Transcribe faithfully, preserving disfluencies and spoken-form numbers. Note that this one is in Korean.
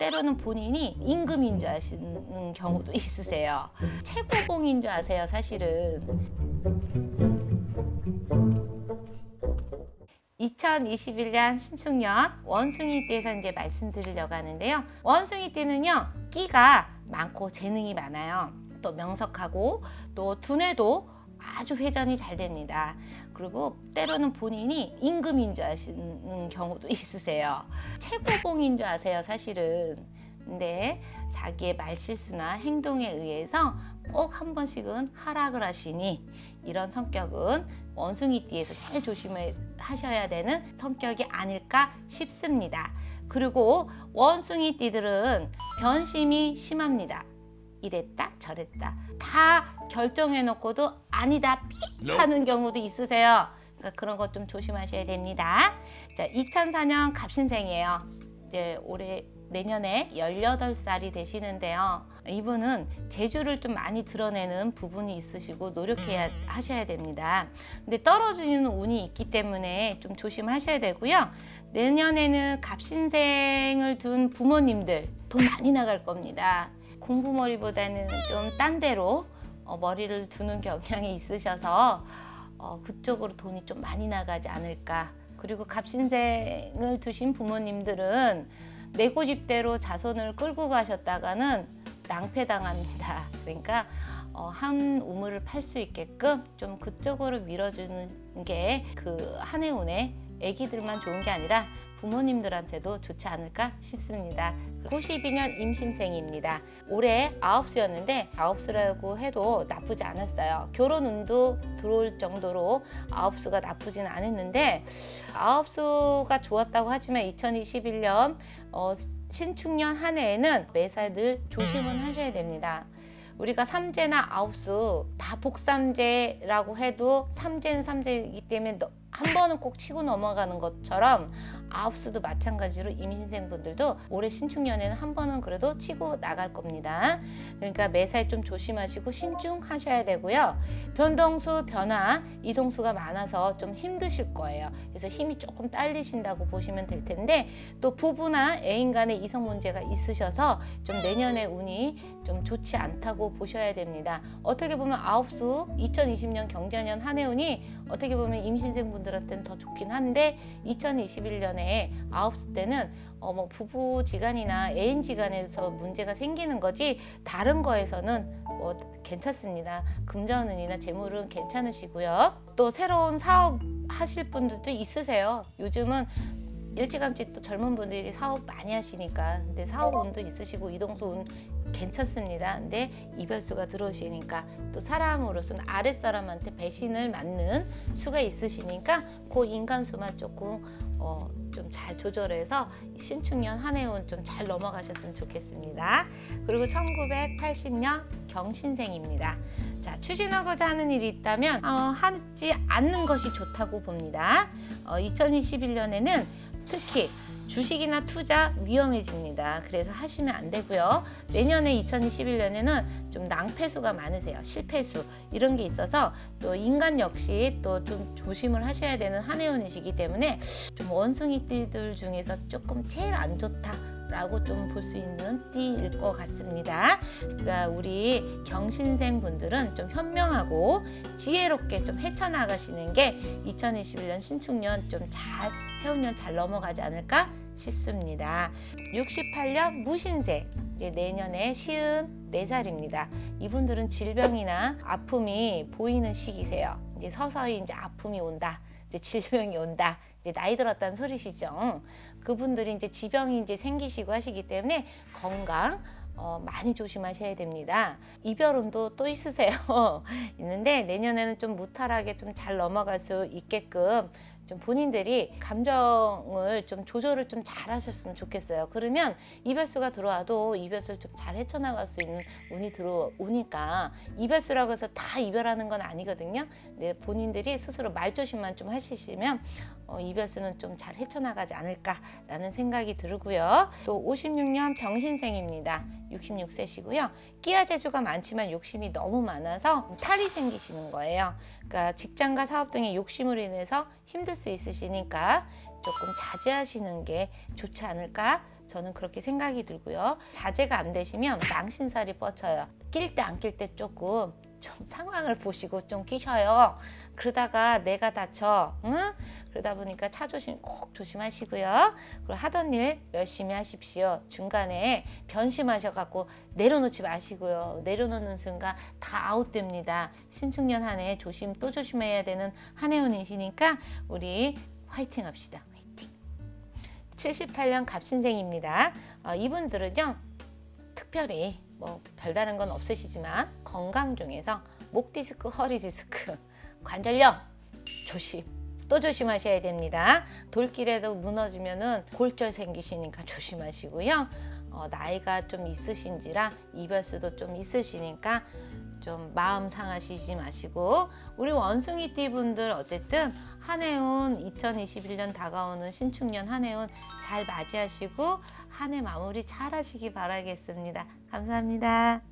때로는 본인이 임금인 줄 아시는 경우도 있으세요. 최고봉인 줄 아세요, 사실은. 이천이십일 년 신축년 원숭이띠에서 이제 말씀드리려고 하는데요. 원숭이띠는요, 끼가 많고 재능이 많아요. 또 명석하고 또 두뇌도 아주 회전이 잘 됩니다. 그리고 때로는 본인이 임금인 줄 아시는 경우도 있으세요. 최고봉인 줄 아세요, 사실은. 근데 자기의 말실수나 행동에 의해서 꼭 한 번씩은 하락을 하시니 이런 성격은 원숭이띠에서 제일 조심하셔야 되는 성격이 아닐까 싶습니다. 그리고 원숭이띠들은 변심이 심합니다. 이랬다 저랬다 다 결정해 놓고도 아니다 삑 하는 경우도 있으세요. 그러니까 그런 것 좀 조심하셔야 됩니다. 자, 이천사 년 갑신생이에요. 이제 올해 내년에 열여덟 살이 되시는데요. 이분은 재주를 좀 많이 드러내는 부분이 있으시고 노력해야 하셔야 됩니다. 근데 떨어지는 운이 있기 때문에 좀 조심하셔야 되고요. 내년에는 갑신생을 둔 부모님들 돈 많이 나갈 겁니다. 공부머리보다는 좀 딴 데로 어, 머리를 두는 경향이 있으셔서 어, 그쪽으로 돈이 좀 많이 나가지 않을까. 그리고 갑신생을 두신 부모님들은 내 고집대로 자손을 끌고 가셨다가는 낭패당합니다. 그러니까 어, 한 우물을 팔 수 있게끔 좀 그쪽으로 밀어주는 게 그 한 해 운에 애기들만 좋은 게 아니라 부모님들한테도 좋지 않을까 싶습니다. 구십이 년 임신생입니다. 올해 아홉 수였는데 아홉 수라고 해도 나쁘지 않았어요. 결혼 운도 들어올 정도로 아홉 수가 나쁘진 않았는데 아홉 수가 좋았다고 하지만 이천이십일 년 어, 신축년 한 해에는 매사에 늘 조심은 하셔야 됩니다. 우리가 삼재나 아홉수 다 복삼재라고 해도 삼재는 삼재이기 때문에 한 번은 꼭 치고 넘어가는 것처럼 아홉수도 마찬가지로 임신생분들도 올해 신축년에는 한 번은 그래도 치고 나갈 겁니다. 그러니까 매사에 좀 조심하시고 신중하셔야 되고요. 변동수, 변화, 이동수가 많아서 좀 힘드실 거예요. 그래서 힘이 조금 딸리신다고 보시면 될 텐데 또 부부나 애인 간의 이성 문제가 있으셔서 좀 내년에 운이 좀 좋지 않다고 보셔야 됩니다. 어떻게 보면 아홉수 이천이십 년 경자년 한 해 운이 어떻게 보면 임신생분들한테는 더 좋긴 한데 이천이십일 년에 아홉수 때는 어 뭐 부부지간이나 애인지간에서 문제가 생기는 거지 다른 거에서는 뭐 괜찮습니다. 금전운이나 재물은 괜찮으시고요. 또 새로운 사업 하실 분들도 있으세요. 요즘은 일찌감치 또 젊은 분들이 사업 많이 하시니까. 근데 사업 운도 있으시고 이동수 운 괜찮습니다. 근데 이별수가 들어오시니까 또 사람으로서는 아랫사람한테 배신을 맞는 수가 있으시니까 그 인간수만 조금 어, 좀 잘 조절해서 신축년 한 해 운 좀 잘 넘어가셨으면 좋겠습니다. 그리고 천구백팔십 년 경신생입니다. 자, 추진하고자 하는 일이 있다면 어, 하지 않는 것이 좋다고 봅니다. 어, 이천이십일 년에는 특히 주식이나 투자 위험해집니다. 그래서 하시면 안 되고요. 내년에 이천이십일 년에는 좀 낭패수가 많으세요. 실패수 이런 게 있어서 또 인간 역시 또 좀 조심을 하셔야 되는 한 해 운이시기 때문에 좀 원숭이띠들 중에서 조금 제일 안 좋다 라고 좀 볼 수 있는 띠일 것 같습니다. 그러니까 우리 경신생 분들은 좀 현명하고 지혜롭게 좀 헤쳐나가시는 게 이천이십일 년 신축년 좀 잘 해운년 잘 넘어가지 않을까 싶습니다. 육십팔 년 무신생, 이제 내년에 쉰네 살입니다. 이분들은 질병이나 아픔이 보이는 시기세요. 이제 서서히 이제 아픔이 온다, 이제 질병이 온다, 이제 나이 들었다는 소리시죠. 그분들이 이제 지병이 이제 생기시고 하시기 때문에 건강 어, 많이 조심하셔야 됩니다. 이별운도 또 있으세요. 있는데 내년에는 좀 무탈하게 좀 잘 넘어갈 수 있게끔 좀 본인들이 감정을 좀 조절을 좀 잘 하셨으면 좋겠어요. 그러면 이별수가 들어와도 이별수를 좀 잘 헤쳐나갈 수 있는 운이 들어오니까 이별수라고 해서 다 이별하는 건 아니거든요. 네, 본인들이 스스로 말조심만 좀 하시면 어, 이별수는 좀 잘 헤쳐나가지 않을까라는 생각이 들고요. 또 오십육 년 병신생입니다. 육십육 세시고요. 끼와 재주가 많지만 욕심이 너무 많아서 탈이 생기시는 거예요. 그러니까 직장과 사업 등의 욕심으로 인해서 힘들 수 있으시니까 조금 자제하시는 게 좋지 않을까 저는 그렇게 생각이 들고요. 자제가 안 되시면 망신살이 뻗쳐요. 낄 때 안 낄 때 조금 좀 상황을 보시고 좀 끼셔요. 그러다가 내가 다쳐. 응? 그러다 보니까 차 조심 꼭 조심하시고요. 그리고 하던 일 열심히 하십시오. 중간에 변심하셔갖고 내려놓지 마시고요. 내려놓는 순간 다 아웃됩니다. 신축년 한 해 조심 또 조심해야 되는 한 해운이시니까 우리 화이팅 합시다. 화이팅. 칠십팔 년 갑신생입니다. 어, 이분들은요. 특별히 뭐 별다른 건 없으시지만 건강 중에서 목 디스크, 허리 디스크, 관절염 조심 또 조심하셔야 됩니다. 돌길에도 무너지면은 골절 생기시니까 조심하시고요. 어, 나이가 좀 있으신지라 이별수도 좀 있으시니까 좀 마음 상하시지 마시고 우리 원숭이띠 분들 어쨌든 한해운 이천이십일 년 다가오는 신축년 한해운 잘 맞이하시고 한 해 마무리 잘 하시기 바라겠습니다. 감사합니다.